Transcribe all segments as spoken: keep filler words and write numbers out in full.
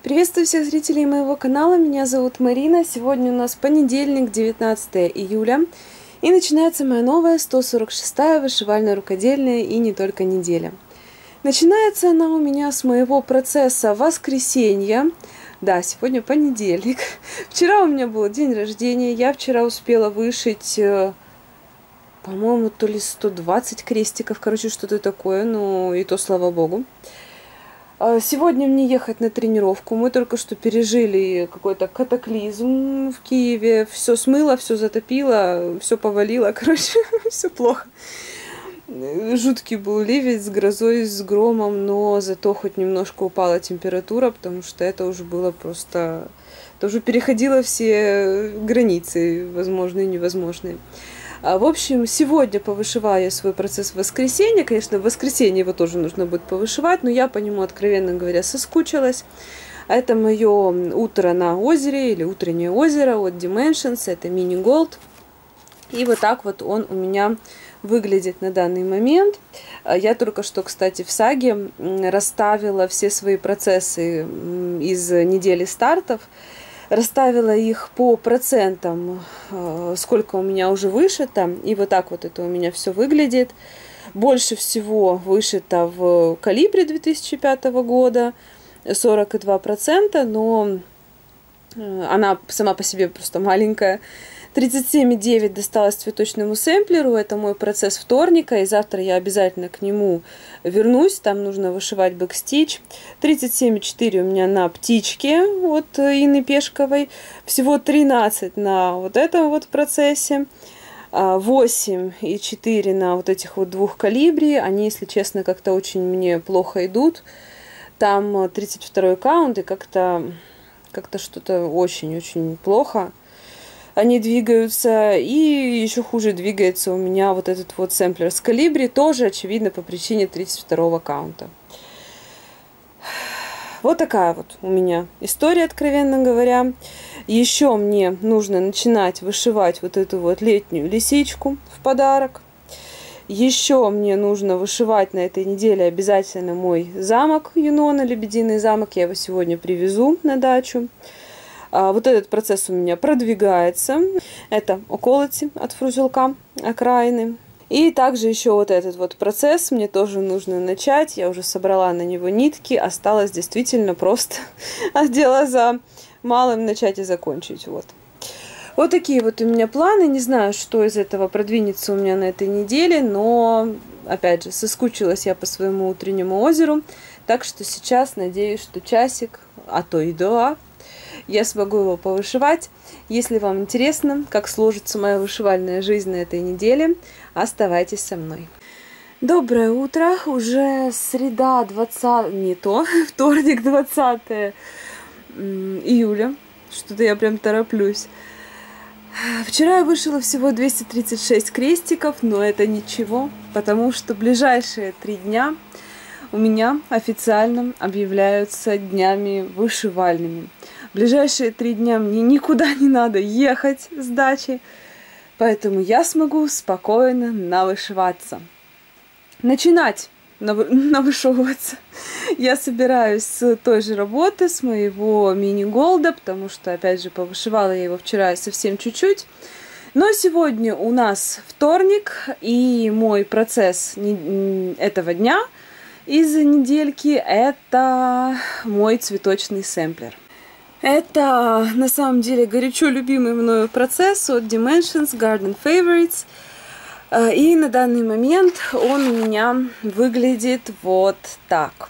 Приветствую всех зрителей моего канала, меня зовут Марина. Сегодня у нас понедельник, девятнадцатое июля, и начинается моя новая сто сорок шестая вышивальная рукодельная и не только неделя. Начинается она у меня с моего процесса воскресенья. Да, сегодня понедельник. Вчера у меня был день рождения, я вчера успела вышить, по-моему, то ли сто двадцать крестиков, короче, что-то такое, ну и то слава богу. Сегодня мне ехать на тренировку. Мы только что пережили какой-то катаклизм в Киеве. Все смыло, все затопило, все повалило. Короче, все плохо. Жуткий был ливень с грозой, с громом, но зато хоть немножко упала температура, потому что это уже было просто... Это уже переходило все границы, возможные и невозможные. В общем, сегодня повышиваю свой процесс в воскресенье. Конечно, в воскресенье его тоже нужно будет повышивать, но я по нему, откровенно говоря, соскучилась. Это мое утро на озере или утреннее озеро от Dimensions. Это Mini Gold. И вот так вот он у меня выглядит на данный момент. Я только что, кстати, в саге расставила все свои процессы из недели стартов. Расставила их по процентам, сколько у меня уже вышито. И вот так вот это у меня все выглядит. Больше всего вышито в калибре две тысячи пятого года, сорок два процента, но она сама по себе просто маленькая. тридцать семь и девять досталось цветочному сэмплеру. Это мой процесс вторника, и завтра я обязательно к нему вернусь. Там нужно вышивать бэкстич. тридцать семь и четыре у меня на птичке от Инны Пешковой. Всего тринадцать на вот этом вот процессе. восемь и четыре на вот этих вот двух калибре. Они, если честно, как-то очень мне плохо идут. Там тридцать второй каунт, и как-то как-то что-то очень-очень плохо. Они двигаются, и еще хуже двигается у меня вот этот вот сэмплер с калибри, тоже, очевидно, по причине тридцать второго каунта. Вот такая вот у меня история, откровенно говоря. Еще мне нужно начинать вышивать вот эту вот летнюю лисичку в подарок. Еще мне нужно вышивать на этой неделе обязательно мой замок Юнона, Лебединый замок. Я его сегодня привезу на дачу. Вот этот процесс у меня продвигается. Это околоти от фрузелка окраины. И также еще вот этот вот процесс мне тоже нужно начать. Я уже собрала на него нитки. Осталось действительно просто дело за малым начать и закончить. Вот. Вот такие вот у меня планы. Не знаю, что из этого продвинется у меня на этой неделе. Но, опять же, соскучилась я по своему утреннему озеру. Так что сейчас надеюсь, что часик, а то и два, я смогу его повышивать. Если вам интересно, как сложится моя вышивальная жизнь на этой неделе, оставайтесь со мной. Доброе утро, уже среда, двадцатое, не то, вторник, двадцатое июля, что-то я прям тороплюсь. Вчера я вышила всего двести тридцать шесть крестиков, но это ничего, потому что ближайшие три дня у меня официально объявляются днями вышивальными. В ближайшие три дня мне никуда не надо ехать с дачи, поэтому я смогу спокойно навышиваться. Начинать навышиваться я собираюсь с той же работы, с моего мини-голда, потому что, опять же, повышивала я его вчера совсем чуть-чуть. Но сегодня у нас вторник, и мой процесс этого дня из недельки – это мой цветочный сэмплер. Это, на самом деле, горячо любимый мною процесс от Dimensions Garden Favorites. И на данный момент он у меня выглядит вот так.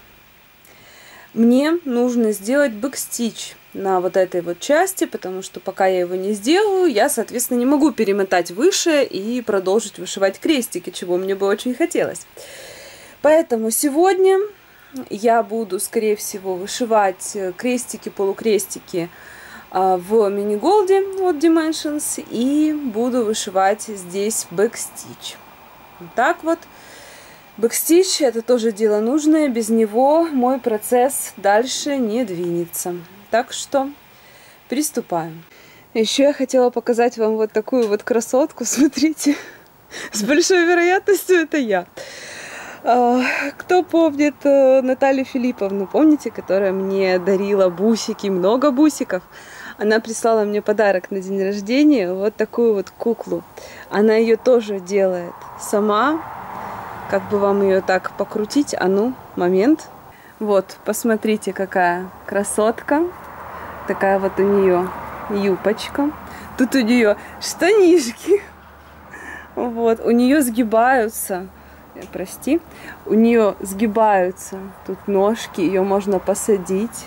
Мне нужно сделать бэкстич на вот этой вот части, потому что пока я его не сделаю, я, соответственно, не могу перемотать выше и продолжить вышивать крестики, чего мне бы очень хотелось. Поэтому сегодня я буду, скорее всего, вышивать крестики, полукрестики в мини-голде от Dimensions и буду вышивать здесь бэкстич. Вот так вот. Бэкстич — это тоже дело нужное, без него мой процесс дальше не двинется. Так что приступаем. Еще я хотела показать вам вот такую вот красотку, смотрите, с большой вероятностью это я. Кто помнит Наталью Филипповну, помните, которая мне дарила бусики, много бусиков? Она прислала мне подарок на день рождения, вот такую вот куклу. Она ее тоже делает сама. Как бы вам ее так покрутить? А ну, момент. Вот, посмотрите, какая красотка. Такая вот у нее юбочка. Тут у нее штанишки. Вот, у нее сгибаются. Прости. У нее сгибаются тут ножки. Ее можно посадить.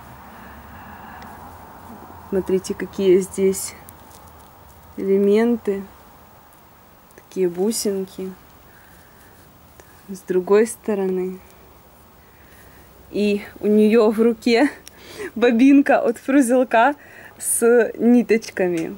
Смотрите, какие здесь элементы. Такие бусинки. С другой стороны. И у нее в руке бобинка от фрузелка с ниточками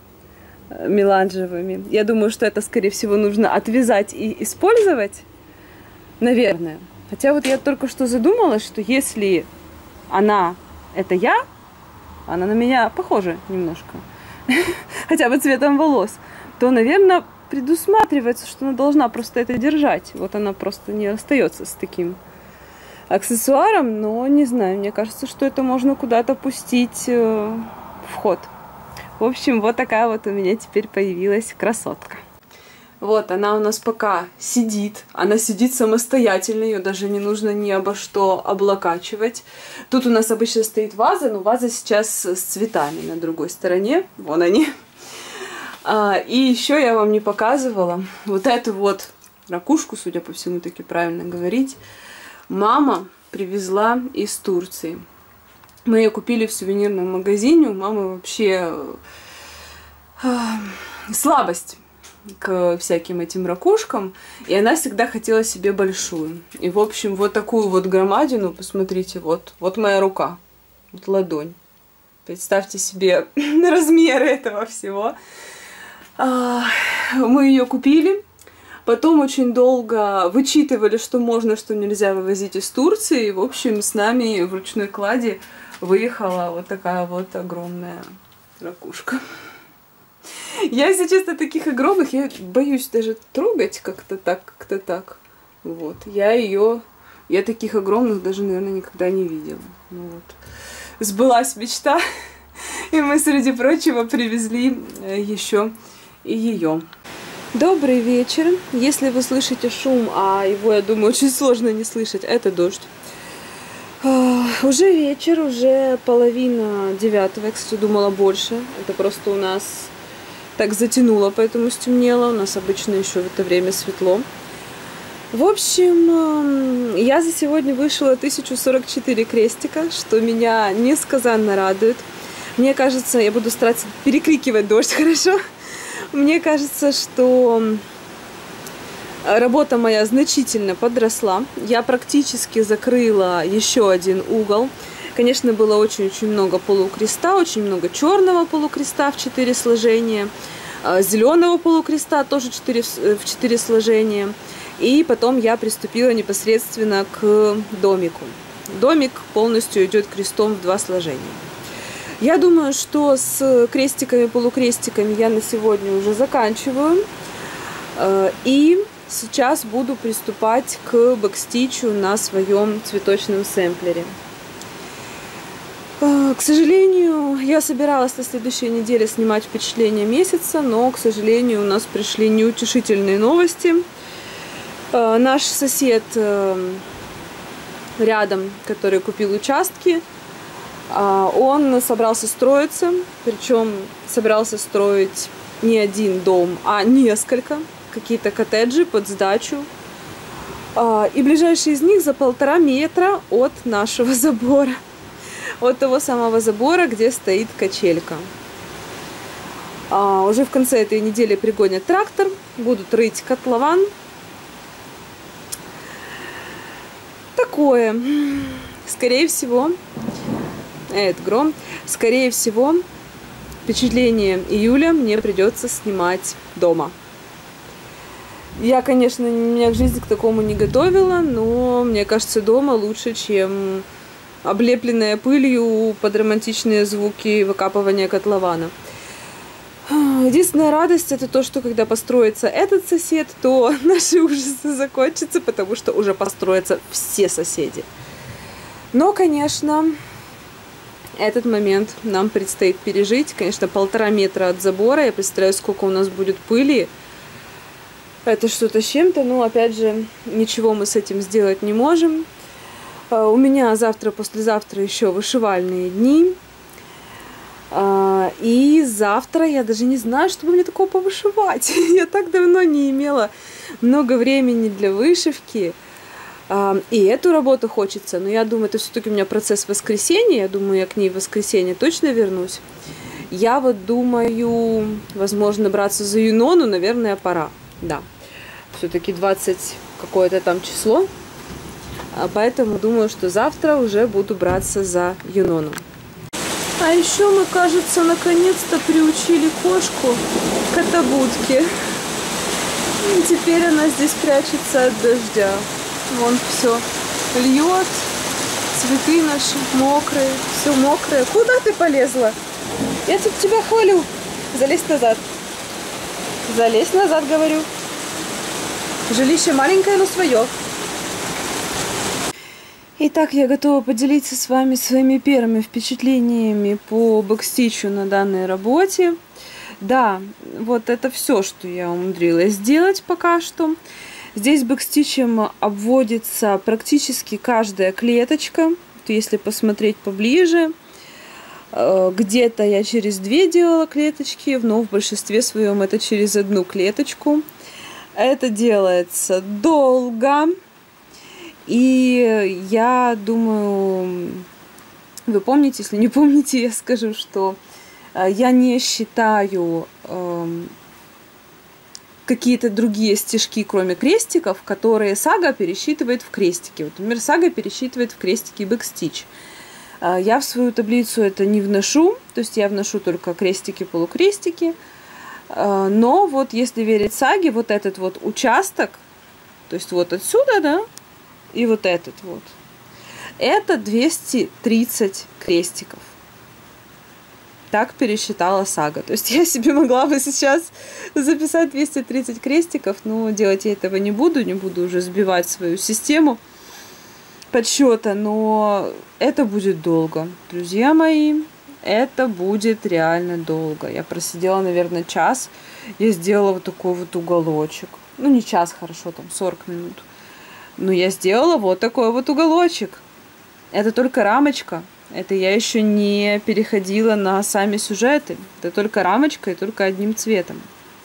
меланжевыми. Я думаю, что это, скорее всего, нужно отвязать и использовать. Наверное. Хотя вот я только что задумалась, что если она это я, она на меня похожа немножко, хотя бы цветом волос, то, наверное, предусматривается, что она должна просто это держать. Вот она просто не остается с таким аксессуаром, но не знаю, мне кажется, что это можно куда-то пустить э, в ход. В общем, вот такая вот у меня теперь появилась красотка. Вот, она у нас пока сидит. Она сидит самостоятельно, ее даже не нужно ни обо что облокачивать. Тут у нас обычно стоит ваза, но ваза сейчас с цветами на другой стороне. Вон они. А, и еще я вам не показывала вот эту вот ракушку, судя по всему, таки правильно говорить, мама привезла из Турции. Мы ее купили в сувенирном магазине. У мамы вообще э, слабость к всяким этим ракушкам. И она всегда хотела себе большую. И, в общем, вот такую вот громадину, посмотрите, вот, вот моя рука. Вот ладонь. Представьте себе размеры этого всего. А, мы ее купили. Потом очень долго вычитывали, что можно, что нельзя вывозить из Турции. И, в общем, с нами в ручной кладе выехала вот такая вот огромная ракушка. Я, если честно, таких огромных, я боюсь даже трогать как-то так, как-то так. Вот. Я ее, я таких огромных даже, наверное, никогда не видела. Ну, вот. Сбылась мечта, и мы, среди прочего, привезли еще и ее. Добрый вечер. Если вы слышите шум, а его, я думаю, очень сложно не слышать, это дождь. Уже вечер, уже половина девятого, я, кстати, думала больше. Это просто у нас так затянуло, поэтому стемнело. У нас обычно еще в это время светло. В общем, я за сегодня вышла тысячу сорок четыре крестика, что меня несказанно радует. Мне кажется, я буду стараться перекрикивать дождь, хорошо? Мне кажется, что работа моя значительно подросла. Я практически закрыла еще один угол. Конечно, было очень-очень много полукреста, очень много черного полукреста в четыре сложения, зеленого полукреста тоже четыре, в четыре сложения. И потом я приступила непосредственно к домику. Домик полностью идет крестом в два сложения. Я думаю, что с крестиками, полукрестиками я на сегодня уже заканчиваю. И сейчас буду приступать к бэкстичу на своем цветочном сэмплере. К сожалению, я собиралась на следующей неделе снимать впечатление месяца, но, к сожалению, у нас пришли неутешительные новости. Наш сосед рядом, который купил участки, он собрался строиться, причем собирался строить не один дом, а несколько, какие-то коттеджи под сдачу. И ближайший из них за полтора метра от нашего забора, от того самого забора, где стоит качелька. Уже в конце этой недели пригонят трактор, будут рыть котлован. Такое, скорее всего, это гром, скорее всего, впечатление июля мне придется снимать дома. Я, конечно, меня в жизни к такому не готовила, но мне кажется, дома лучше, чем облепленная пылью под романтичные звуки выкапывания котлована. Единственная радость это то, что когда построится этот сосед, то наши ужасы закончатся, потому что уже построятся все соседи. Но, конечно, этот момент нам предстоит пережить. Конечно, полтора метра от забора. Я представляю, сколько у нас будет пыли. Это что-то с чем-то, но, опять же, ничего мы с этим сделать не можем. У меня завтра, послезавтра еще вышивальные дни. И завтра я даже не знаю, что бы мне такого повышивать. Я так давно не имела много времени для вышивки. И эту работу хочется. Но я думаю, это все-таки у меня процесс воскресенья. Я думаю, я к ней в воскресенье точно вернусь. Я вот думаю, возможно, браться за Юнону, наверное, пора. Да. Все-таки двадцать какое-то там число. Поэтому думаю, что завтра уже буду браться за Юнону. А еще мы, кажется, наконец-то приучили кошку к котобудке. И теперь она здесь прячется от дождя. Вон все льет, цветы наши мокрые, все мокрое. Куда ты полезла? Я тут тебя хвалю. Залезь назад. Залезь назад, говорю. Жилище маленькое, но свое. Итак, я готова поделиться с вами своими первыми впечатлениями по бэкстичу на данной работе. Да, вот это все, что я умудрилась сделать пока что. Здесь бэкстичем обводится практически каждая клеточка. Если посмотреть поближе, где-то я через две делала клеточки, но в большинстве своем это через одну клеточку. Это делается долго. И я думаю, вы помните, если не помните, я скажу, что я не считаю э, какие-то другие стежки, кроме крестиков, которые сага пересчитывает в крестики. Вот, например, сага пересчитывает в крестики бэкстич. Я в свою таблицу это не вношу, то есть я вношу только крестики-полукрестики. Но вот если верить саге, вот этот вот участок, то есть вот отсюда, да, и вот этот вот. Это двести тридцать крестиков. Так пересчитала сага. То есть я себе могла бы сейчас записать двести тридцать крестиков, но делать я этого не буду. Не буду уже сбивать свою систему подсчета. Но это будет долго. Друзья мои, это будет реально долго. Я просидела, наверное, час. Я сделала вот такой вот уголочек. Ну, не час, хорошо, там сорок минут. Но я сделала вот такой вот уголочек. Это только рамочка. Это я еще не переходила на сами сюжеты. Это только рамочка и только одним цветом.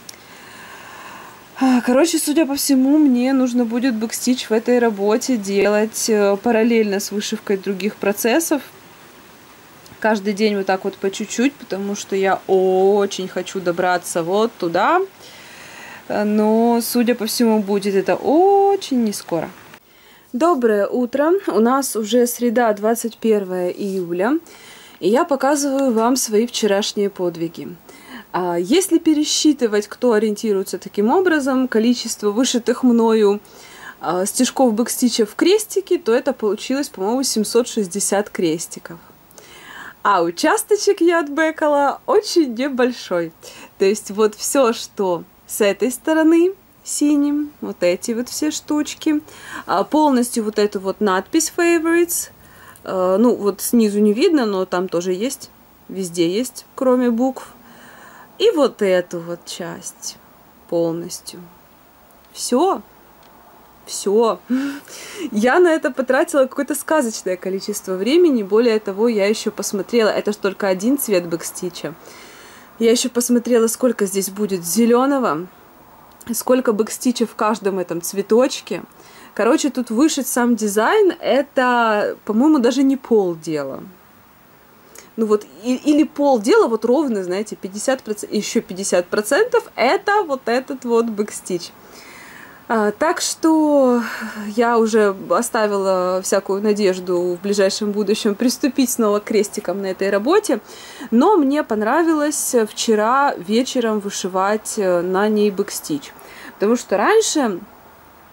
Короче, судя по всему, мне нужно будет бэкстич в этой работе делать параллельно с вышивкой других процессов. Каждый день вот так вот по чуть-чуть, потому что я очень хочу добраться вот туда. Но, судя по всему, будет это очень не скоро. Доброе утро! У нас уже среда, двадцать первое июля, и я показываю вам свои вчерашние подвиги. Если пересчитывать, кто ориентируется таким образом, количество вышитых мною стежков бэкстича в крестики, то это получилось, по-моему, семьсот шестьдесят крестиков. А участочек я отбэкала очень небольшой. То есть вот все, что с этой стороны синим, вот эти вот все штучки, полностью вот эту вот надпись favorites, ну вот снизу не видно, но там тоже есть, везде есть, кроме букв, и вот эту вот часть полностью. Все, все. Я на это потратила какое-то сказочное количество времени, более того, я еще посмотрела, это же только один цвет бэкстича, я еще посмотрела, сколько здесь будет зеленого, сколько бэкстича в каждом этом цветочке. Короче, тут вышить сам дизайн, это, по-моему, даже не полдела. Ну вот, и, или полдела, вот ровно, знаете, пятьдесят процентов, еще пятьдесят процентов это вот этот вот бэкстич. А, так что я уже оставила всякую надежду в ближайшем будущем приступить снова к крестикам на этой работе. Но мне понравилось вчера вечером вышивать на ней бэкстич. Потому что раньше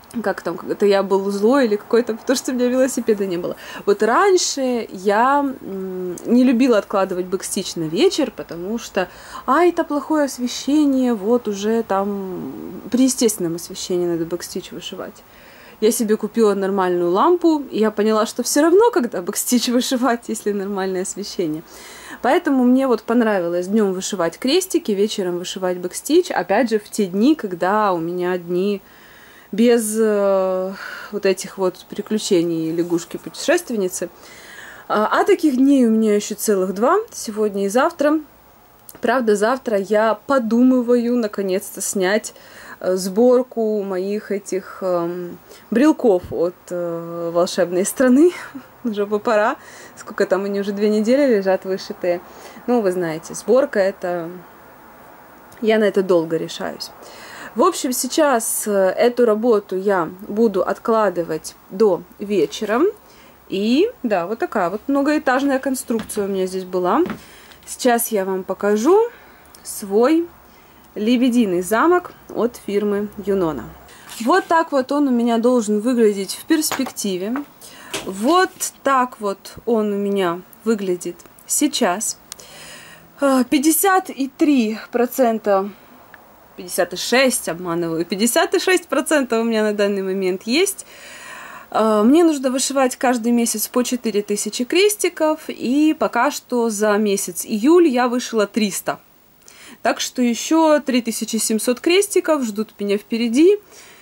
как там, это я был злой или какой-то, потому что у меня велосипеда не было. Вот раньше я не любила откладывать бэкстич на вечер, потому что, а, это плохое освещение, вот уже там при естественном освещении надо бэкстич вышивать. Я себе купила нормальную лампу, и я поняла, что все равно, когда бэкстич вышивать, если нормальное освещение. Поэтому мне вот понравилось днем вышивать крестики, вечером вышивать бэкстич, опять же, в те дни, когда у меня дни без э, вот этих вот приключений лягушки-путешественницы. А, а таких дней у меня еще целых два, сегодня и завтра. Правда, завтра я подумываю наконец-то снять э, сборку моих этих э, брелков от э, волшебной страны. Уже бы пора. Сколько там они уже две недели лежат вышитые. Ну, вы знаете, сборка это... Я на это долго решаюсь. В общем, сейчас эту работу я буду откладывать до вечера. И, да, вот такая вот многоэтажная конструкция у меня здесь была. Сейчас я вам покажу свой лебединый замок от фирмы Юнона. Вот так вот он у меня должен выглядеть в перспективе. Вот так вот он у меня выглядит сейчас. пятьдесят три процента... пятьдесят шесть процентов, обманываю, пятьдесят шесть процентов у меня на данный момент есть. Мне нужно вышивать каждый месяц по четыре тысячи крестиков, и пока что за месяц июль я вышила триста. Так что еще три тысячи семьсот крестиков ждут меня впереди.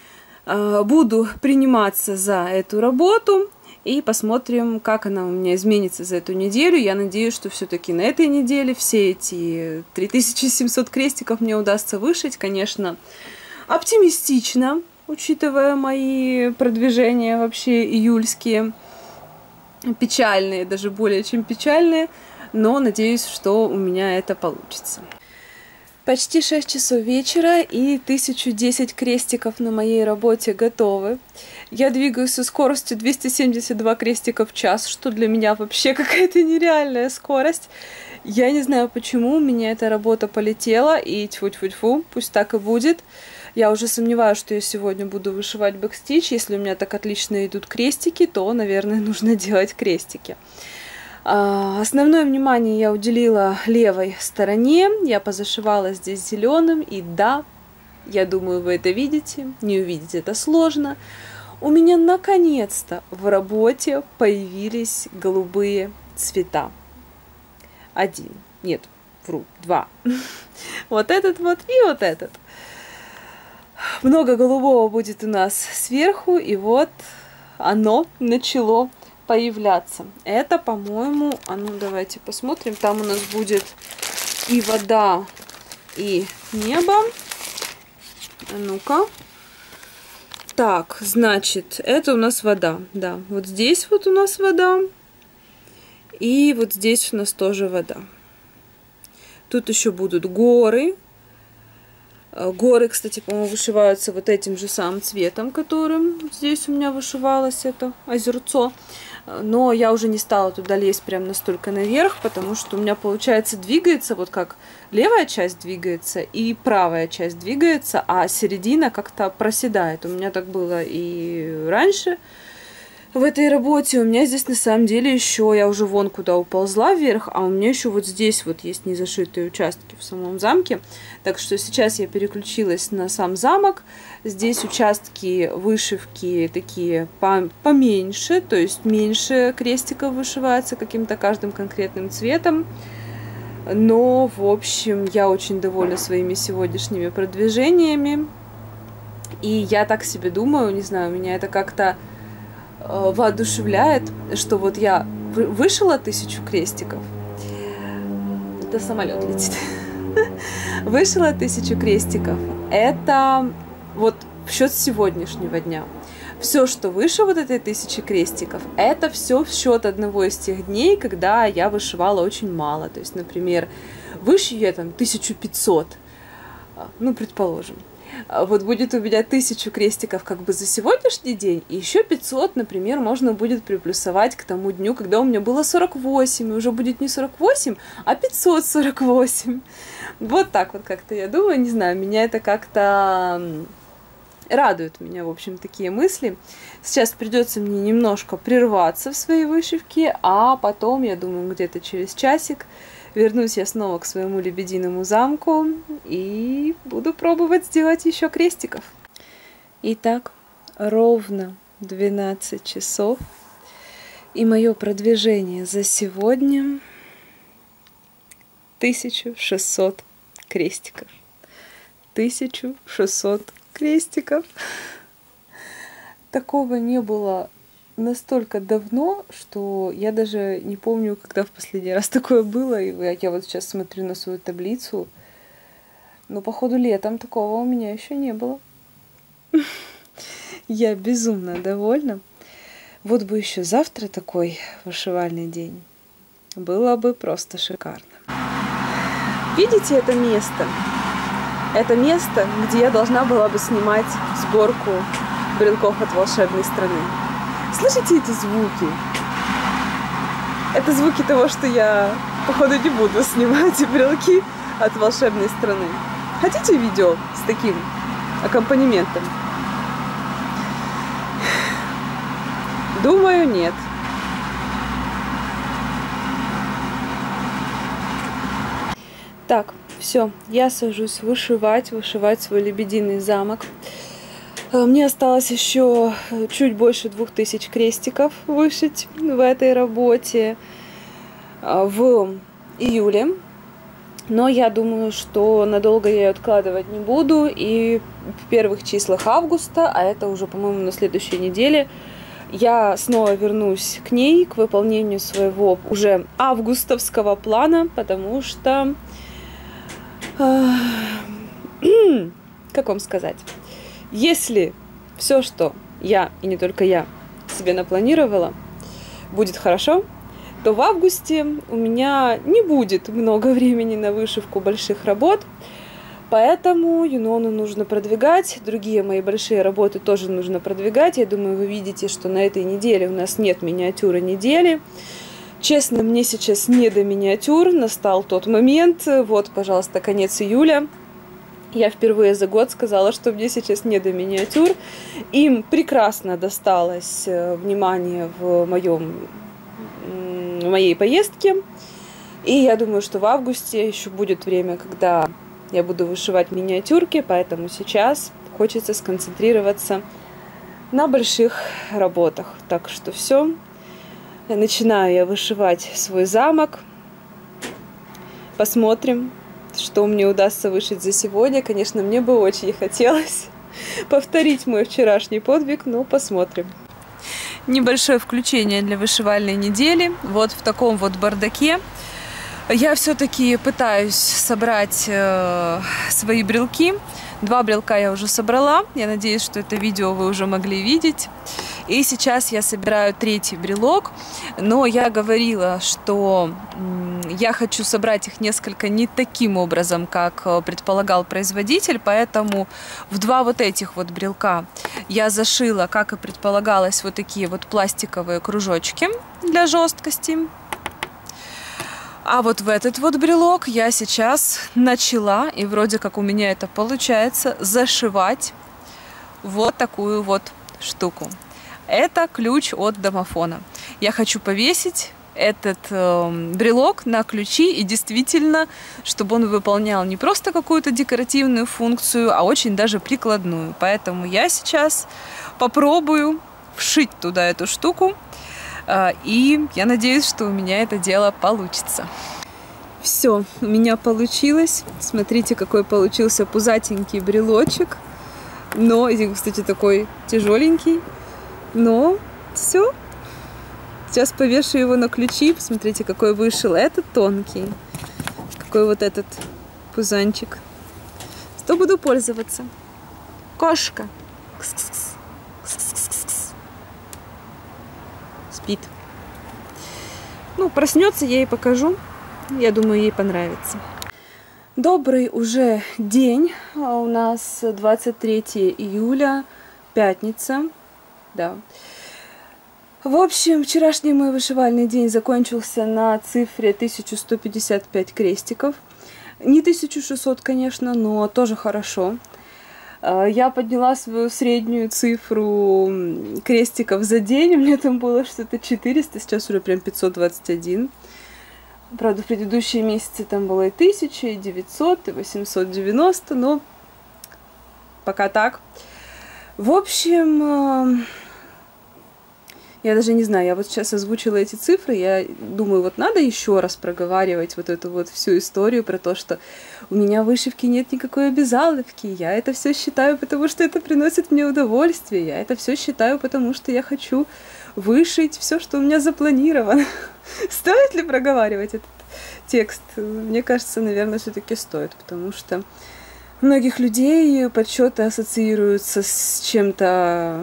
Буду приниматься за эту работу. И посмотрим, как она у меня изменится за эту неделю. Я надеюсь, что все-таки на этой неделе все эти три тысячи семьсот крестиков мне удастся вышить. Конечно, оптимистично, учитывая мои продвижения вообще июльские. Печальные, даже более чем печальные. Но надеюсь, что у меня это получится. Почти шесть часов вечера, и тысяча десять крестиков на моей работе готовы. Я двигаюсь со скоростью двести семьдесят два крестика в час, что для меня вообще какая-то нереальная скорость. Я не знаю, почему у меня эта работа полетела, и тьфу-тьфу-тьфу, пусть так и будет. Я уже сомневаюсь, что я сегодня буду вышивать бэкстич. Если у меня так отлично идут крестики, то, наверное, нужно делать крестики. Основное внимание я уделила левой стороне. Я позашивала здесь зеленым. И да, я думаю, вы это видите. Не увидеть это сложно. У меня наконец-то в работе появились голубые цвета. Один. Нет, вру. Два. Вот этот вот и вот этот. Много голубого будет у нас сверху. И вот оно начало появляться. Это, по-моему, а ну давайте посмотрим. Там у нас будет и вода, и небо. А ну-ка. Так, значит, это у нас вода. Да, вот здесь вот у нас вода. И вот здесь у нас тоже вода. Тут еще будут горы. Горы, кстати, по-моему, вышиваются вот этим же самым цветом, которым здесь у меня вышивалось это озерцо. Но я уже не стала туда лезть прям настолько наверх, потому что у меня, получается, двигается, вот как левая часть двигается и правая часть двигается, а середина как-то проседает. У меня так было и раньше в этой работе. У меня здесь на самом деле еще, я уже вон куда уползла вверх, а у меня еще вот здесь вот есть незашитые участки в самом замке. Так что сейчас я переключилась на сам замок. Здесь участки вышивки такие поменьше, то есть меньше крестиков вышивается каким-то каждым конкретным цветом. Но, в общем, я очень довольна своими сегодняшними продвижениями. И я так себе думаю, не знаю, меня это как-то воодушевляет, что вот я вышила тысячу крестиков. Это самолет летит. Вышила тысячу крестиков. Это вот в счет сегодняшнего дня. Все, что выше вот этой тысячи крестиков, это все в счет одного из тех дней, когда я вышивала очень мало. То есть, например, вышью я там тысячу пятьсот, ну, предположим. Вот будет у меня тысячу крестиков как бы за сегодняшний день, и еще пятьсот, например, можно будет приплюсовать к тому дню, когда у меня было сорок восемь, и уже будет не сорок восемь, а пятьсот сорок восемь. Вот так вот как-то я думаю, не знаю, меня это как-то радуют меня, в общем, такие мысли. Сейчас придется мне немножко прерваться в своей вышивке, а потом, я думаю, где-то через часик вернусь я снова к своему лебединому замку и буду пробовать сделать еще крестиков. Итак, ровно двенадцать часов, и мое продвижение за сегодня тысяча шестьсот крестиков. тысяча шестьсот крестиков. Такого не было настолько давно, что я даже не помню, когда в последний раз такое было. И я вот сейчас смотрю на свою таблицу. Но, походу, летом такого у меня еще не было. Я безумно довольна. Вот бы еще завтра такой вышивальный день. Было бы просто шикарно. Видите это место? Это место, где я должна была бы снимать сборку брелков от волшебной страны. Слышите эти звуки? Это звуки того, что я, походу, не буду снимать брелки от волшебной страны. Хотите видео с таким аккомпанементом? Думаю, нет. Так, все, я сажусь вышивать, вышивать свой лебединый замок. Мне осталось еще чуть больше двух тысяч крестиков вышить в этой работе в июле. Но я думаю, что надолго я ее откладывать не буду. И в первых числах августа, а это уже, по-моему, на следующей неделе, я снова вернусь к ней, к выполнению своего уже августовского плана, потому что... Как вам сказать? Если все, что я, и не только я, себе напланировала, будет хорошо, то в августе у меня не будет много времени на вышивку больших работ, поэтому Юнону нужно продвигать, другие мои большие работы тоже нужно продвигать. Я думаю, вы видите, что на этой неделе у нас нет миниатюры недели. Честно, мне сейчас не до миниатюр, настал тот момент, вот, пожалуйста, конец июля. Я впервые за год сказала, что мне сейчас не до миниатюр. Им прекрасно досталось внимание в, моем, в моей поездке. И я думаю, что в августе еще будет время, когда я буду вышивать миниатюрки. Поэтому сейчас хочется сконцентрироваться на больших работах. Так что все. Начинаю я вышивать свой замок. Посмотрим, что мне удастся вышить за сегодня. Конечно, мне бы очень хотелось повторить мой вчерашний подвиг, но посмотрим. Небольшое включение для вышивальной недели. Вот в таком вот бардаке я все-таки пытаюсь собрать э, свои брелки. Два брелка я уже собрала. Я надеюсь, что это видео вы уже могли видеть. И сейчас я собираю третий брелок. Но я говорила, что я хочу собрать их несколько не таким образом, как предполагал производитель. Поэтому в два вот этих вот брелка я зашила, как и предполагалось, вот такие вот пластиковые кружочки для жесткости. А вот в этот вот брелок я сейчас начала, и вроде как у меня это получается, зашивать вот такую вот штуку. Это ключ от домофона. Я хочу повесить этот э, брелок на ключи, и действительно, чтобы он выполнял не просто какую-то декоративную функцию, а очень даже прикладную. Поэтому я сейчас попробую вшить туда эту штуку. И я надеюсь, что у меня это дело получится. Все, у меня получилось. Смотрите, какой получился пузатенький брелочек. Но, кстати, такой тяжеленький. Но все. Сейчас повешу его на ключи. Посмотрите, какой вышел. Этот тонкий. Какой вот этот пузанчик. Что буду пользоваться? Кошка. Кс-кс-кс. Кс-кс-кс. Спит. Ну, проснется, я ей покажу. Я думаю, ей понравится. Добрый уже день. У нас двадцать третье июля, пятница. Да. В общем, вчерашний мой вышивальный день закончился на цифре тысяча сто пятьдесят пять крестиков. Не тысяча шестьсот, конечно, но тоже хорошо. Я подняла свою среднюю цифру крестиков за день, у меня там было что-то четыреста, сейчас уже прям пятьсот двадцать один. Правда, в предыдущие месяцы там было и тысяча, и девятьсот, и восемьсот девяносто, но пока так. В общем, я даже не знаю, я вот сейчас озвучила эти цифры, я думаю, вот надо еще раз проговаривать вот эту вот всю историю про то, что у меня в вышивке нет никакой обязаловки, я это все считаю, потому что это приносит мне удовольствие, я это все считаю, потому что я хочу вышить все, что у меня запланировано. Стоит ли проговаривать этот текст? Мне кажется, наверное, все-таки стоит, потому что у многих людей подсчеты ассоциируются с чем-то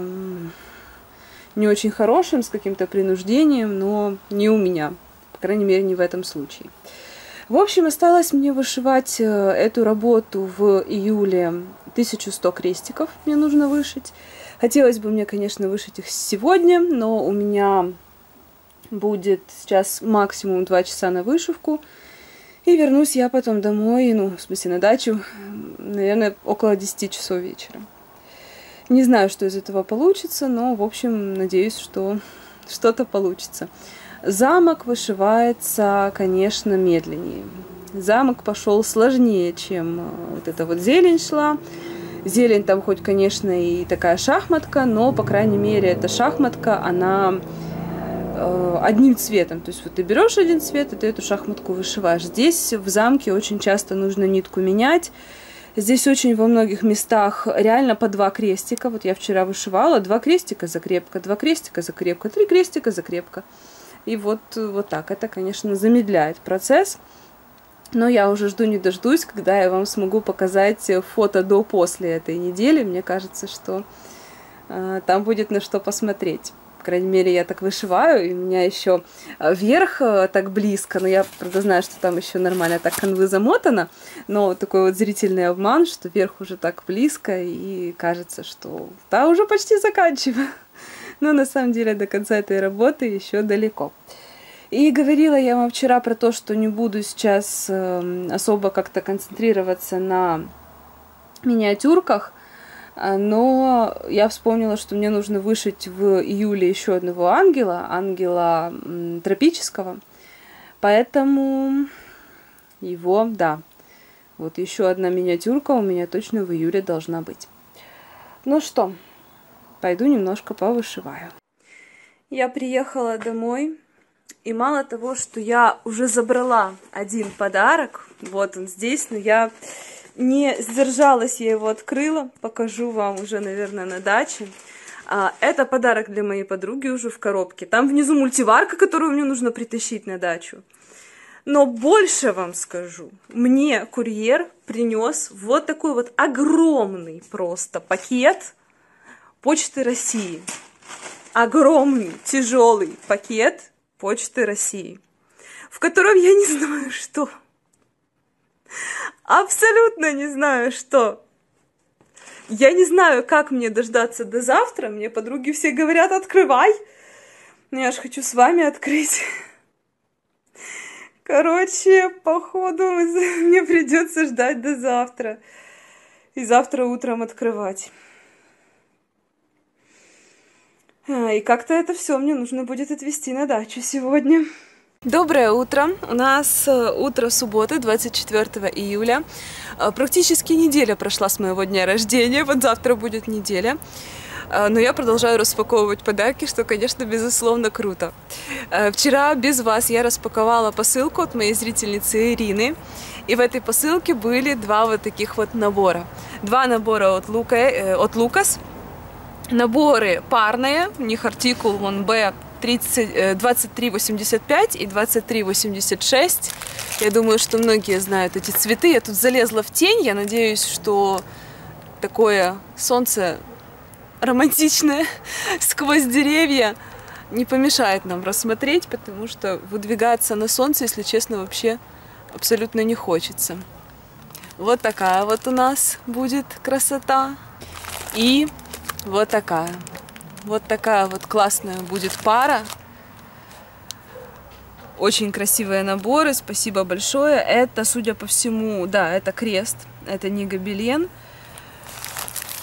не очень хорошим, с каким-то принуждением, но не у меня, по крайней мере, не в этом случае. В общем, осталось мне вышивать эту работу в июле. тысяча сто крестиков мне нужно вышить. Хотелось бы мне, конечно, вышить их сегодня, но у меня будет сейчас максимум два часа на вышивку. И вернусь я потом домой, ну, в смысле, на дачу, наверное, около десяти часов вечера. Не знаю, что из этого получится, но, в общем, надеюсь, что что-то получится. Замок вышивается, конечно, медленнее. Замок пошел сложнее, чем вот эта вот зелень шла. Зелень там хоть, конечно, и такая шахматка, но, по крайней мере, эта шахматка, она э, одним цветом. То есть вот ты берешь один цвет, и ты эту шахматку вышиваешь. Здесь в замке очень часто нужно нитку менять. Здесь очень во многих местах реально по два крестика. Вот я вчера вышивала два крестика, закрепка, два крестика, закрепка, три крестика, закрепка. И вот, вот так. Это, конечно, замедляет процесс. Но я уже жду не дождусь, когда я вам смогу показать фото до-после этой недели. Мне кажется, что э, там будет на что посмотреть. По крайней мере, я так вышиваю, и у меня еще верх так близко, но я, правда, знаю, что там еще нормально так канвы замотано, но такой вот зрительный обман, что верх уже так близко, и кажется, что да, уже почти заканчиваю. Но на самом деле до конца этой работы еще далеко. И говорила я вам вчера про то, что не буду сейчас особо как-то концентрироваться на миниатюрках, но я вспомнила, что мне нужно вышить в июле еще одного ангела, ангела тропического, поэтому его, да, вот еще одна миниатюрка у меня точно в июле должна быть. Ну что, пойду немножко повышиваю. Я приехала домой, и мало того, что я уже забрала один подарок, вот он здесь, но я не сдержалась, я его открыла, покажу вам уже, наверное, на даче. Это подарок для моей подруги уже в коробке. Там внизу мультиварка, которую мне нужно притащить на дачу. Но больше вам скажу, мне курьер принес вот такой вот огромный просто пакет Почты России. Огромный, тяжелый пакет Почты России, в котором я не знаю что. Абсолютно не знаю, что. Я не знаю, как мне дождаться до завтра. Мне подруги все говорят, открывай. Но я же хочу с вами открыть. Короче, походу, мне придется ждать до завтра. И завтра утром открывать. И как-то это все мне нужно будет отвезти на дачу сегодня. Доброе утро! У нас утро субботы, двадцать четвёртого июля. Практически неделя прошла с моего дня рождения, вот завтра будет неделя. Но я продолжаю распаковывать подарки, что, конечно, безусловно круто. Вчера без вас я распаковала посылку от моей зрительницы Ирины. И в этой посылке были два вот таких вот набора. Два набора от, Лука, от Лукас. Наборы парные, у них артикул вон бэ двадцать три восемьдесят пять и двадцать три восемьдесят шесть. Я думаю, что многие знают эти цветы. Я тут залезла в тень. Я надеюсь, что такое солнце романтичное сквозь деревья не помешает нам рассмотреть, потому что выдвигаться на солнце, если честно, вообще абсолютно не хочется. Вот такая вот у нас будет красота. И вот такая. Вот такая вот классная будет пара. Очень красивые наборы, спасибо большое. Это, судя по всему, да, это крест, это не гобелен.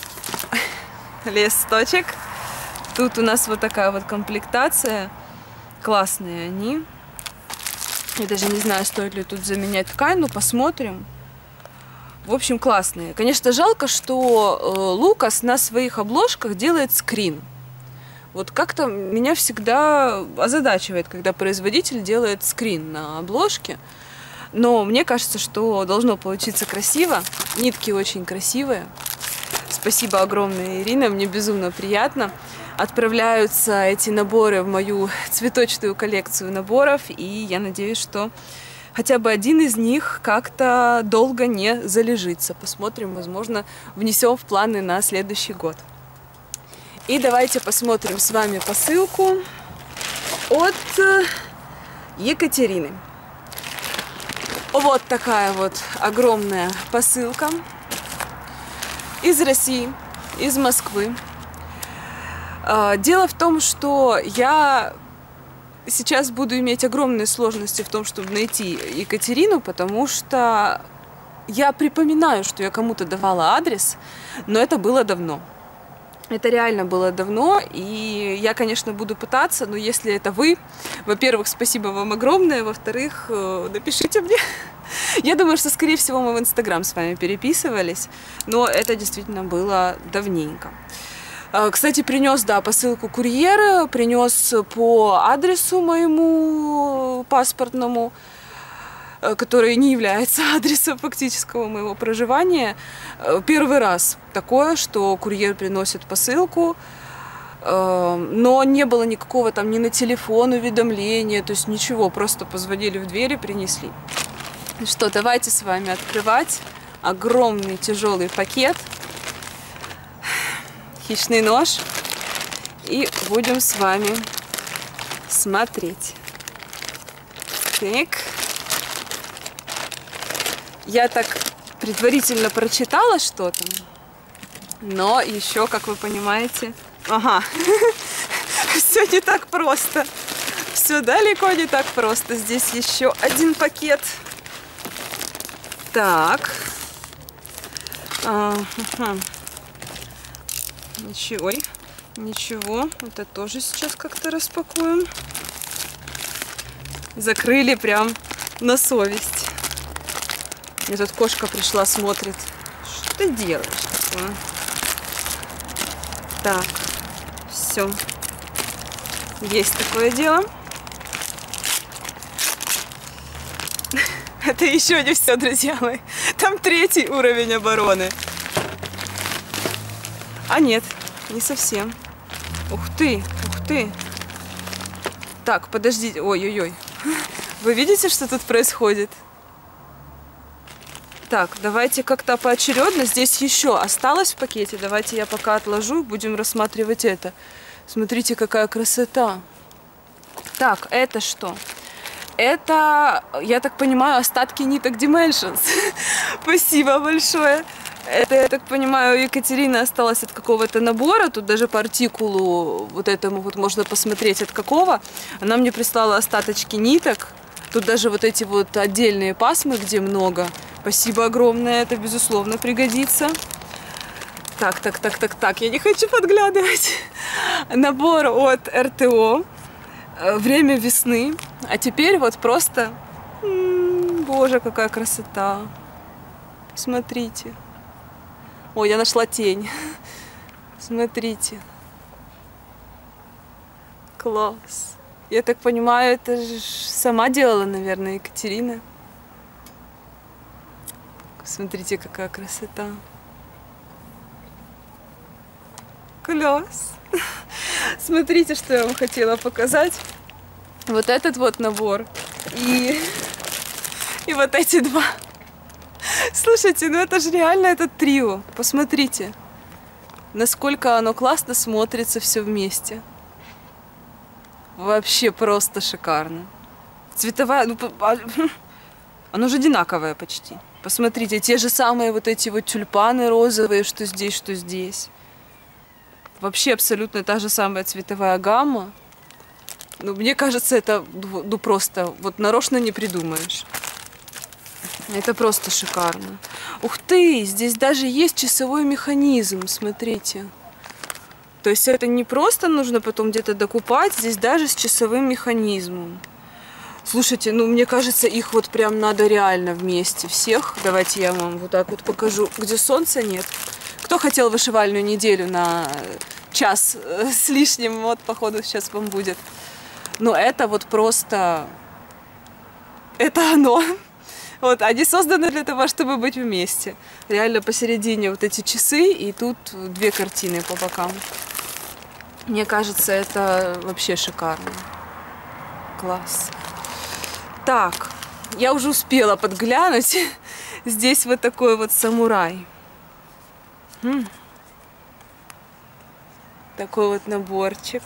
листочек. Тут у нас вот такая вот комплектация. Классные они. Я даже не знаю, стоит ли тут заменять ткань, но посмотрим. В общем, классные. Конечно, жалко, что э, Лукас на своих обложках делает скрин. Вот как-то меня всегда озадачивает, когда производитель делает скрин на обложке. Но мне кажется, что должно получиться красиво. Нитки очень красивые. Спасибо огромное, Ирина, мне безумно приятно. Отправляются эти наборы в мою цветочную коллекцию наборов, и я надеюсь, что хотя бы один из них как-то долго не залежится. Посмотрим, возможно, внесем в планы на следующий год. И давайте посмотрим с вами посылку от Екатерины. Вот такая вот огромная посылка из России, из Москвы. Дело в том, что я сейчас буду иметь огромные сложности в том, чтобы найти Екатерину, потому что я припоминаю, что я кому-то давала адрес, но это было давно. Это реально было давно, и я, конечно, буду пытаться, но если это вы, во-первых, спасибо вам огромное, во-вторых, напишите мне. Я думаю, что, скорее всего, мы в Инстаграм с вами переписывались, но это действительно было давненько. Кстати, принес, да, посылку курьер, принес по адресу моему паспортному, который не является адресом фактического моего проживания. Первый раз такое, что курьер приносит посылку, но не было никакого там ни на телефон уведомления, то есть ничего, просто позвонили в дверь и принесли. Что, давайте с вами открывать огромный тяжелый пакет. Хищный нож, и будем с вами смотреть. Так. Я так предварительно прочитала что-то, но еще, как вы понимаете, ага, все не так просто. Все далеко не так просто. Здесь еще один пакет. Так. Ага. Ничего, ой, ничего, это тоже сейчас как-то распакуем. Закрыли прям на совесть. Мне тут кошка пришла, смотрит. Что ты делаешь такое? Так, все. Есть такое дело. Это еще не все, друзья мои. Там третий уровень обороны. А нет, не совсем. Ух ты, ух ты. Так, подождите. Ой-ой-ой. Вы видите, что тут происходит? Так, давайте как-то поочередно. Здесь еще осталось в пакете. Давайте я пока отложу. Будем рассматривать это. Смотрите, какая красота. Так, это что? Это, я так понимаю, остатки ниток Dimensions. Спасибо большое. Это, я так понимаю, у Екатерины осталось от какого-то набора. Тут даже по артикулу вот этому вот можно посмотреть, от какого. Она мне прислала остаточки ниток. Тут даже вот эти вот отдельные пасмы, где много. Спасибо огромное, это, безусловно, пригодится. Так, так, так, так, так, я не хочу подглядывать. Набор от эр тэ о. Время весны. А теперь вот просто... М-м, боже, какая красота. Смотрите. Ой, я нашла тень. Смотрите. Класс. Я так понимаю, это же сама делала, наверное, Екатерина. Смотрите, какая красота. Класс. Смотрите, что я вам хотела показать. Вот этот вот набор. И, и вот эти два. Слушайте, ну это же реально этот трио. Посмотрите, насколько оно классно смотрится все вместе. Вообще просто шикарно. Цветовая, ну, оно же одинаковое почти. Посмотрите, те же самые вот эти вот тюльпаны розовые, что здесь, что здесь. Вообще абсолютно та же самая цветовая гамма. Ну, мне кажется, это ну, просто вот нарочно не придумаешь. Это просто шикарно. Ух ты, здесь даже есть часовой механизм, смотрите. То есть это не просто нужно потом где-то докупать, здесь даже с часовым механизмом. Слушайте, ну мне кажется, их вот прям надо реально вместе всех. Давайте я вам вот так вот покажу, где солнца нет. Кто хотел вышивальную неделю на час с лишним, вот походу сейчас вам будет. Но это вот просто... Это оно. Вот, они созданы для того, чтобы быть вместе. Реально посередине вот эти часы, и тут две картины по бокам. Мне кажется, это вообще шикарно. Класс. Так, я уже успела подглянуть. Здесь вот такой вот самурай. М-м. Такой вот наборчик.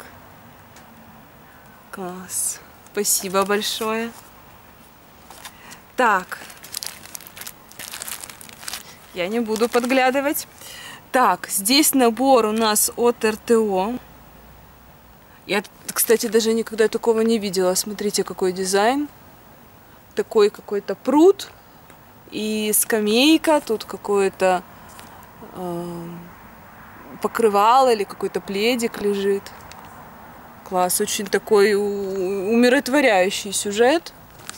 Класс. Спасибо большое. Так. Я не буду подглядывать. Так, здесь набор у нас от эр тэ о. Я, кстати, даже никогда такого не видела. Смотрите, какой дизайн. Такой какой-то пруд и скамейка. Тут какое-то э, покрывало или какой-то пледик лежит. Класс, очень такой умиротворяющий сюжет.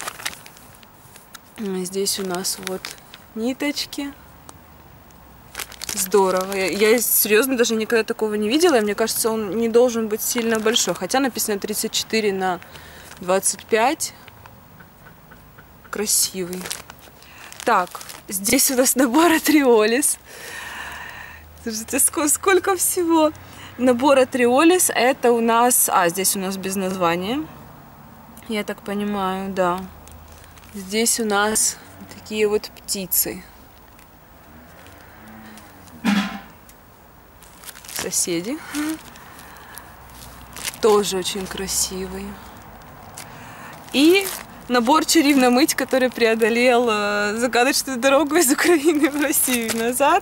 Здесь у нас вот ниточки. Здорово. Я, я серьезно даже никогда такого не видела. И мне кажется, он не должен быть сильно большой. Хотя написано тридцать четыре на двадцать пять. Красивый. Так, здесь у нас набор от Риолис. Слушайте, сколько, сколько всего. Набор от Риолис, это у нас... А, здесь у нас без названия. Я так понимаю, да. Здесь у нас такие вот птицы. Соседи. Тоже очень красивый. И набор чарівна мить, который преодолел загадочную дорогу из Украины в Россию назад.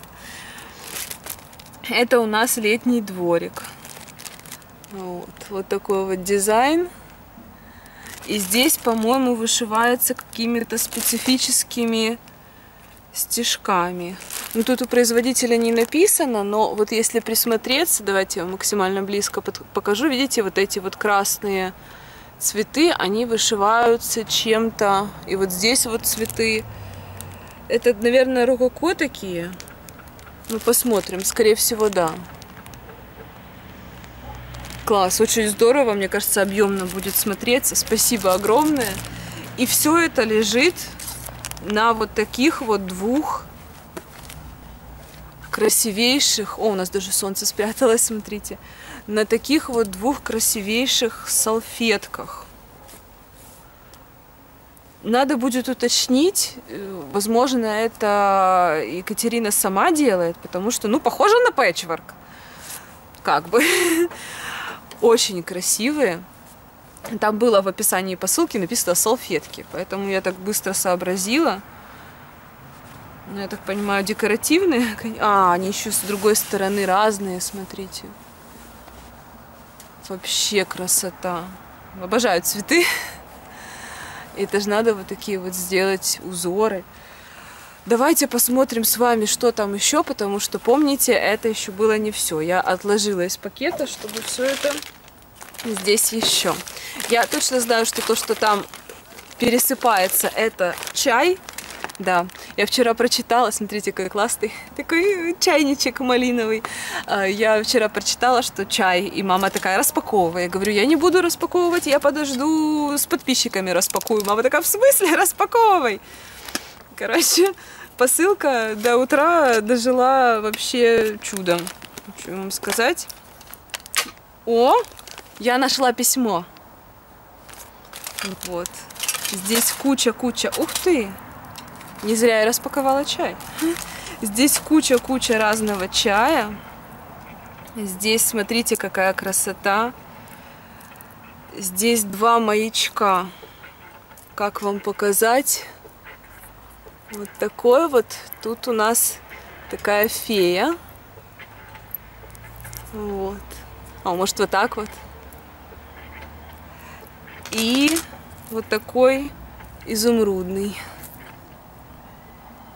Это у нас летний дворик. Вот, вот такой вот дизайн. И здесь, по-моему, вышивается какими-то специфическими стежками. Ну, тут у производителя не написано, но вот если присмотреться, давайте я вам максимально близко покажу. Видите, вот эти вот красные цветы, они вышиваются чем-то. И вот здесь вот цветы. Это, наверное, рококо такие. Ну, посмотрим. Скорее всего, да. Класс, очень здорово. Мне кажется, объемно будет смотреться. Спасибо огромное. И все это лежит на вот таких вот двух красивейших... О, у нас даже солнце спряталось, смотрите. На таких вот двух красивейших салфетках. Надо будет уточнить. Возможно, это Екатерина сама делает, потому что, ну, похоже на пэтчворк. Как бы. Очень красивые. Там было в описании посылки написано салфетки, поэтому я так быстро сообразила. Ну, я так понимаю, декоративные. А, они еще с другой стороны разные, смотрите. Вообще красота. Обожаю цветы. Это же надо вот такие вот сделать узоры. Давайте посмотрим с вами, что там еще, потому что, помните, это еще было не все. Я отложила из пакета, чтобы все это здесь еще. Я точно знаю, что то, что там пересыпается, это чай. Да, я вчера прочитала, смотрите, какой классный, такой чайничек малиновый. Я вчера прочитала, что чай, и мама такая: распаковывай. Я говорю: я не буду распаковывать, я подожду, с подписчиками распакую. Мама такая: в смысле распаковывай? Короче, посылка до утра дожила вообще чудом. Что вам сказать? О, я нашла письмо. Вот. Здесь куча-куча. Ух ты! Не зря я распаковала чай. Здесь куча-куча разного чая. Здесь, смотрите, какая красота. Здесь два маячка. Как вам показать? Вот такой вот. Тут у нас такая фея. Вот. А может, вот так вот. И вот такой изумрудный.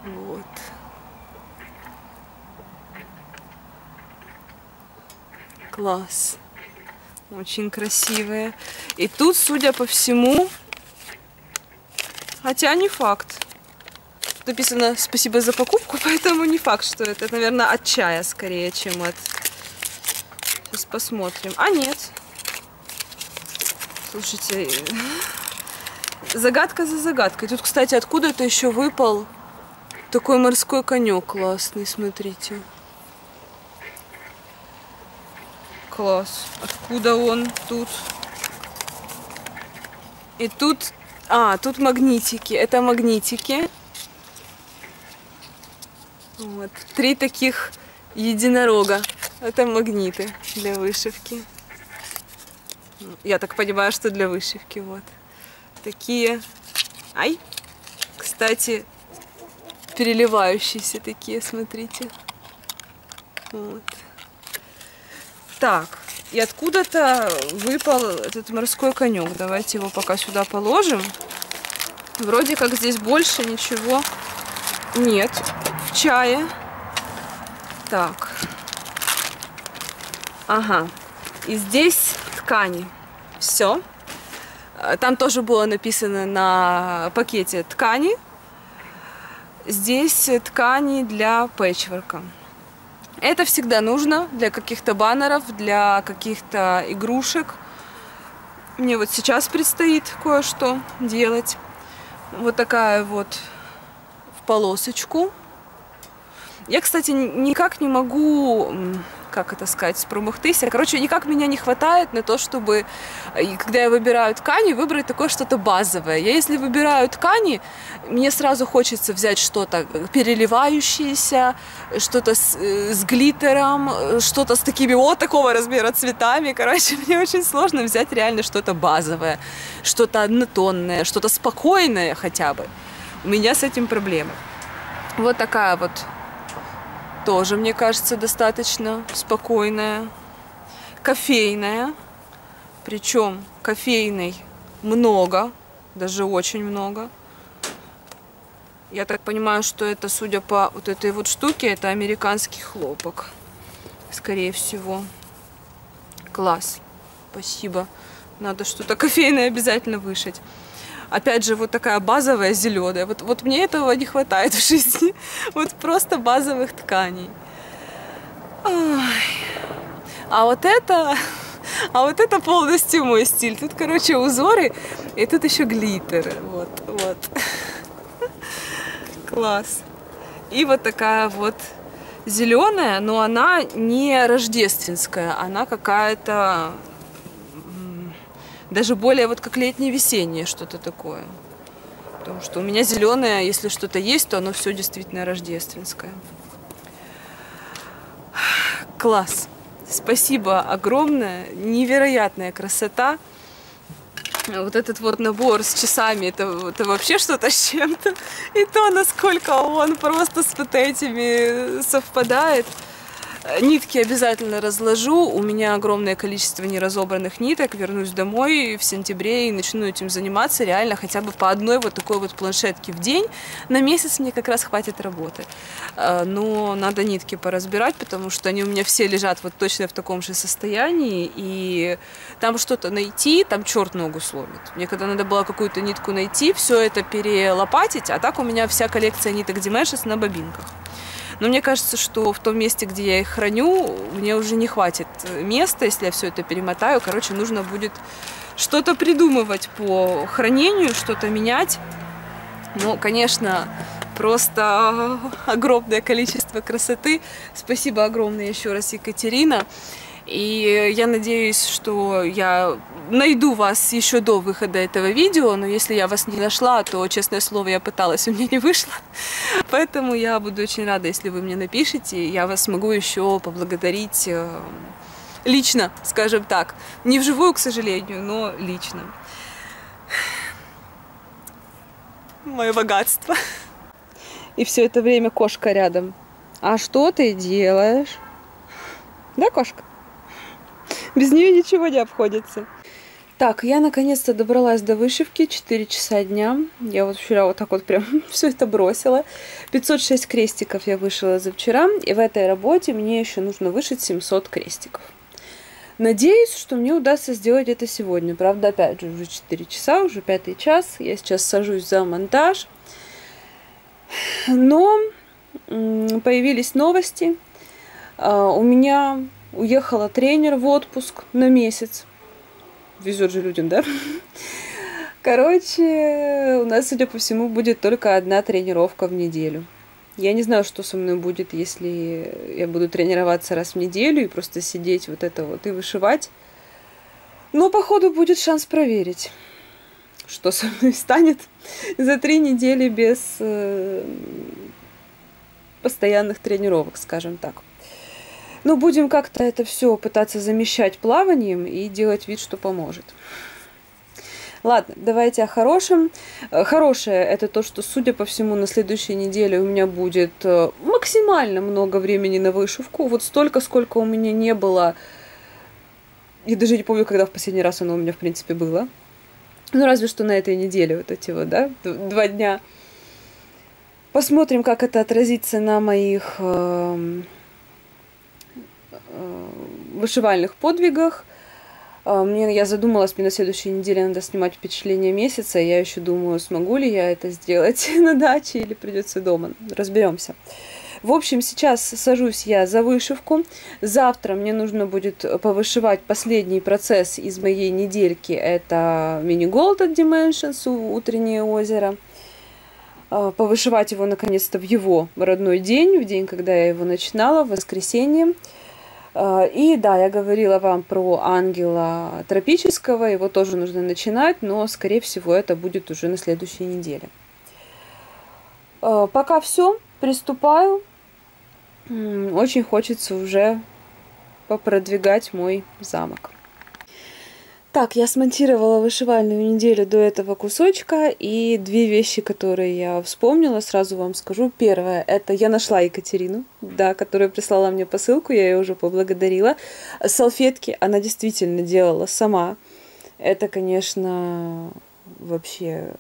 Вот. Класс. Очень красивые. И тут, судя по всему, хотя не факт. Тут написано «спасибо за покупку», поэтому не факт, что это, наверное, от чая скорее, чем от... Сейчас посмотрим. А, нет. Слушайте, загадка за загадкой. Тут, кстати, откуда-то еще выпал такой морской конек классный, смотрите. Класс. Откуда он тут? И тут... А, тут магнитики. Это магнитики. Вот. Три таких единорога. Это магниты для вышивки. Я так понимаю, что для вышивки. Вот. Такие... Ай! Кстати, переливающиеся такие, смотрите. Вот. Так, и откуда-то выпал этот морской конек. Давайте его пока сюда положим. Вроде как здесь больше ничего нет в чае. Так. Ага. И здесь ткани. Все. Там тоже было написано на пакете ткани. Здесь ткани для пэтчворка. Это всегда нужно для каких-то баннеров, для каких-то игрушек. Мне вот сейчас предстоит кое-что делать. Вот такая вот в полосочку. Я, кстати, никак не могу, как это сказать, промахтыся. Короче, никак меня не хватает на то, чтобы, когда я выбираю ткани, выбрать такое что-то базовое. Я, если выбираю ткани, мне сразу хочется взять что-то переливающееся, что-то с, с глиттером, что-то с такими вот такого размера цветами. Короче, мне очень сложно взять реально что-то базовое, что-то однотонное, что-то спокойное хотя бы. У меня с этим проблемы. Вот такая вот тоже, мне кажется, достаточно спокойная. Кофейная. Причем кофейной много, даже очень много. Я так понимаю, что это, судя по вот этой вот штуке, это американский хлопок. Скорее всего. Класс. Спасибо. Надо что-то кофейное обязательно вышить. Опять же, вот такая базовая зеленая. Вот, вот мне этого не хватает в жизни. Вот просто базовых тканей. Ой. А вот это... А вот это полностью мой стиль. Тут, короче, узоры. И тут еще глиттер. Вот, вот. Класс. И вот такая вот зеленая, но она не рождественская. Она какая-то... Даже более вот как летнее-весеннее что-то такое. Потому что у меня зеленое, если что-то есть, то оно все действительно рождественское. Класс. Спасибо огромное. Невероятная красота. Вот этот вот набор с часами, это, это вообще что-то с чем-то. И то, насколько он просто с вот этими совпадает. Нитки обязательно разложу. У меня огромное количество неразобранных ниток. Вернусь домой в сентябре и начну этим заниматься. Реально хотя бы по одной вот такой вот планшетке в день. На месяц мне как раз хватит работы. Но надо нитки поразбирать, потому что они у меня все лежат вот точно в таком же состоянии. И там что-то найти, там черт ногу сломит. Мне когда надо было какую-то нитку найти, все это перелопатить. А так у меня вся коллекция ниток Димешес на бобинках. Но мне кажется, что в том месте, где я их храню, мне уже не хватит места, если я все это перемотаю. Короче, нужно будет что-то придумывать по хранению, что-то менять. Ну, конечно, просто огромное количество красоты. Спасибо огромное еще раз, Екатерина. И я надеюсь, что я найду вас еще до выхода этого видео, но если я вас не нашла, то, честное слово, я пыталась, у меня не вышло. Поэтому я буду очень рада, если вы мне напишите, я вас смогу еще поблагодарить лично, скажем так. Не вживую, к сожалению, но лично. Мое богатство. И все это время кошка рядом. А что ты делаешь? Да, кошка? Без нее ничего не обходится. Так, я наконец-то добралась до вышивки. четыре часа дня. Я вот вчера вот так вот прям все это бросила. пятьсот шесть крестиков я вышила за вчера. И в этой работе мне еще нужно вышить семьсот крестиков. Надеюсь, что мне удастся сделать это сегодня. Правда, опять же, уже четыре часа, уже пятый час. Я сейчас сажусь за монтаж. Но появились новости. У меня уехала тренер в отпуск на месяц. Везет же людям, да? Короче, у нас, судя по всему, будет только одна тренировка в неделю. Я не знаю, что со мной будет, если я буду тренироваться раз в неделю и просто сидеть вот это вот и вышивать. Но, походу, будет шанс проверить, что со мной станет за три недели без э, постоянных тренировок, скажем так. Но будем как-то это все пытаться замещать плаванием и делать вид, что поможет. Ладно, давайте о хорошем. Хорошее это то, что, судя по всему, на следующей неделе у меня будет максимально много времени на вышивку. Вот столько, сколько у меня не было. Я даже не помню, когда в последний раз оно у меня, в принципе, было. Ну, разве что на этой неделе вот эти вот, да, два дня. Посмотрим, как это отразится на моих э, э, вышивальных подвигах. Мне, я задумалась, мне на следующей неделе надо снимать впечатление месяца. Я еще думаю, смогу ли я это сделать на даче или придется дома. Разберемся. В общем, сейчас сажусь я за вышивку. Завтра мне нужно будет повышивать последний процесс из моей недельки. Это мини-голд от Dimensions, утреннее озеро. Повышивать его наконец-то в его родной день, в день, когда я его начинала, в воскресенье. И да, я говорила вам про ангела тропического, его тоже нужно начинать, но, скорее всего, это будет уже на следующей неделе. Пока все, приступаю. Очень хочется уже попродвигать мой замок. Так, я смонтировала вышивальную неделю до этого кусочка, и две вещи, которые я вспомнила, сразу вам скажу. Первое, это я нашла Екатерину, да, которая прислала мне посылку, я ее уже поблагодарила. Салфетки она действительно делала сама. Это, конечно, вообще...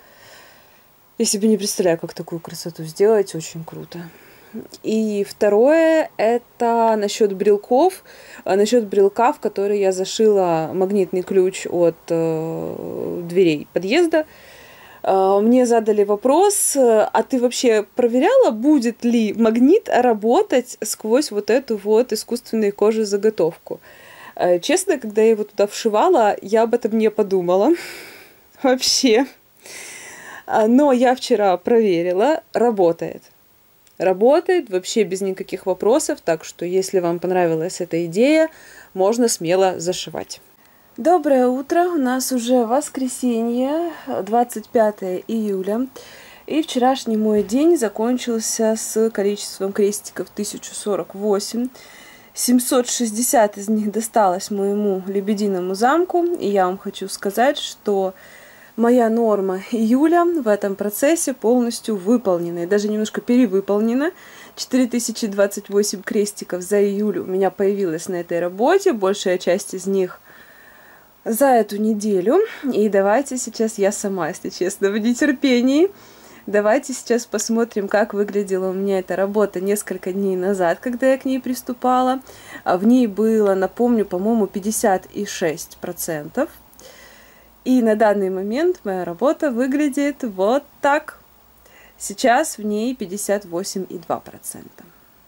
Я себе не представляю, как такую красоту сделать, очень круто. И второе, это насчет брелков, насчет брелка, в который я зашила магнитный ключ от э, дверей подъезда. Э, мне задали вопрос, а ты вообще проверяла, будет ли магнит работать сквозь вот эту вот искусственную кожезаготовку? Э, честно, когда я его туда вшивала, я об этом не подумала вообще. Но я вчера проверила, работает. Работает вообще без никаких вопросов, так что если вам понравилась эта идея, можно смело зашивать. Доброе утро, у нас уже воскресенье, двадцать пятое июля, и вчерашний мой день закончился с количеством крестиков тысяча сорок восемь. семьсот шестьдесят из них досталось моему лебединому замку, и я вам хочу сказать, что моя норма июля в этом процессе полностью выполнена и даже немножко перевыполнена. четыре тысячи двадцать восемь крестиков за июль у меня появилась на этой работе, большая часть из них за эту неделю. И давайте сейчас я сама, если честно, в нетерпении. Давайте сейчас посмотрим, как выглядела у меня эта работа несколько дней назад, когда я к ней приступала. В ней было, напомню, по-моему, пятьдесят шесть процентов. И на данный момент моя работа выглядит вот так. Сейчас в ней пятьдесят восемь и два процента.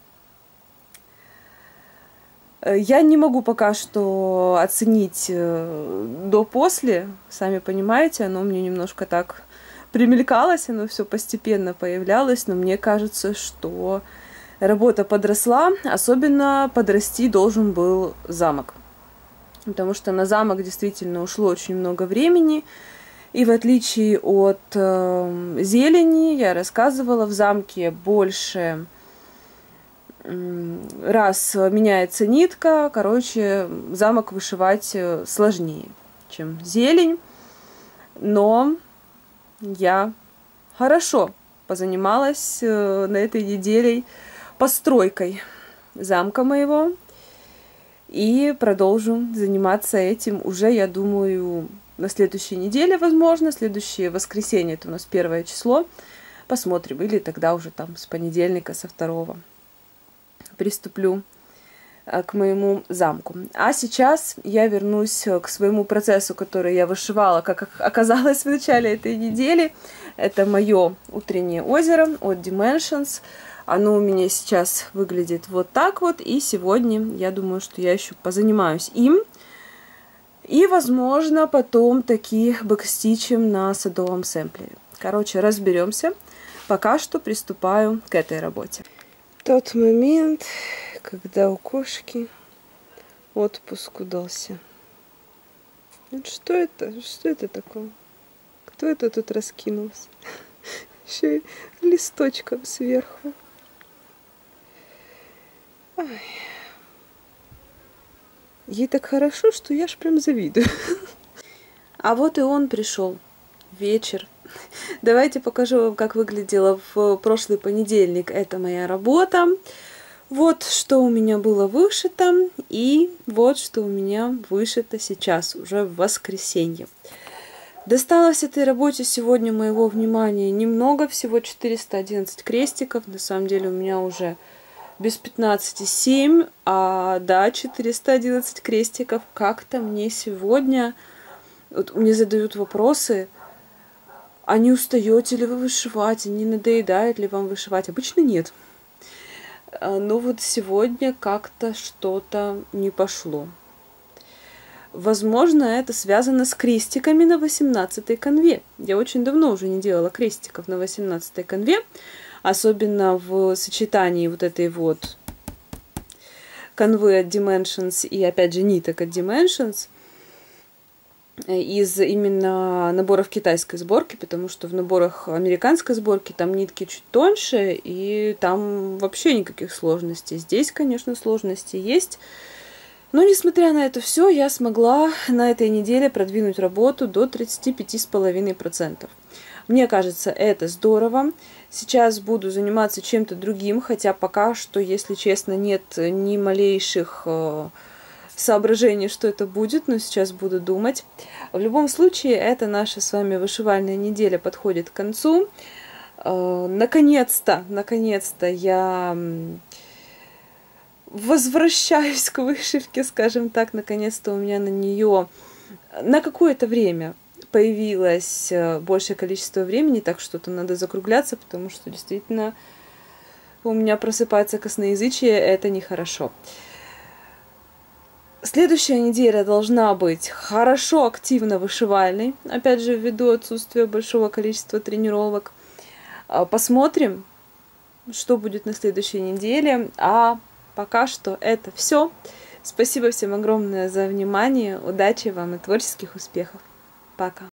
Я не могу пока что оценить до-после. Сами понимаете, оно мне немножко так примелькалось, оно все постепенно появлялось, но мне кажется, что работа подросла. Особенно подрасти должен был замок. Потому что на замок действительно ушло очень много времени. И в отличие от э, зелени, я рассказывала, в замке больше э, раз меняется нитка. Короче, замок вышивать сложнее, чем зелень. Но я хорошо позанималась э, на этой неделе постройкой замка моего. И продолжу заниматься этим уже, я думаю, на следующей неделе, возможно. Следующее воскресенье, это у нас первое число. Посмотрим. Или тогда уже там с понедельника, со второго приступлю к моему замку. А сейчас я вернусь к своему процессу, который я вышивала, как оказалось в начале этой недели. Это мое утреннее озеро от Dimensions. Оно у меня сейчас выглядит вот так вот. И сегодня я думаю, что я еще позанимаюсь им. И, возможно, потом таки бэкстичем на садовом сэмплере. Короче, разберемся. Пока что приступаю к этой работе. Тот момент, когда у кошки отпуск удался. Что это? Что это такое? Кто это тут раскинулся? Еще и листочком сверху. Ай. Ей так хорошо, что я ж прям завидую. А вот и он пришел. Вечер. Давайте покажу вам, как выглядела в прошлый понедельник эта моя работа. Вот что у меня было вышито, и вот что у меня вышито сейчас, уже в воскресенье. Досталось этой работе сегодня моего внимания немного, всего четыреста одиннадцать крестиков. На самом деле у меня уже без пятнадцати семь, а да, четыреста одиннадцать крестиков. Как-то мне сегодня, вот мне задают вопросы, а не устаете ли вы вышивать, не надоедает ли вам вышивать? Обычно нет. Но вот сегодня как-то что-то не пошло. Возможно, это связано с крестиками на восемнадцатой канве. Я очень давно уже не делала крестиков на восемнадцатой канве, особенно в сочетании вот этой вот канвы от Dimensions и, опять же, ниток от Dimensions из именно наборов китайской сборки, потому что в наборах американской сборки там нитки чуть тоньше, и там вообще никаких сложностей. Здесь, конечно, сложности есть, но, несмотря на это все, я смогла на этой неделе продвинуть работу до тридцати пяти с половиной процентов. Мне кажется, это здорово. Сейчас буду заниматься чем-то другим, хотя пока что, если честно, нет ни малейших соображений, что это будет, но сейчас буду думать. В любом случае, это наша с вами вышивальная неделя подходит к концу. Наконец-то, наконец-то я возвращаюсь к вышивке, скажем так. Наконец-то у меня на нее на какое-то время появилось большее количество времени, так что-то надо закругляться, потому что действительно у меня просыпается косноязычие, это нехорошо. Следующая неделя должна быть хорошо активно вышивальной, опять же, ввиду отсутствия большого количества тренировок. Посмотрим, что будет на следующей неделе, а пока что это все. Спасибо всем огромное за внимание, удачи вам и творческих успехов. Пока!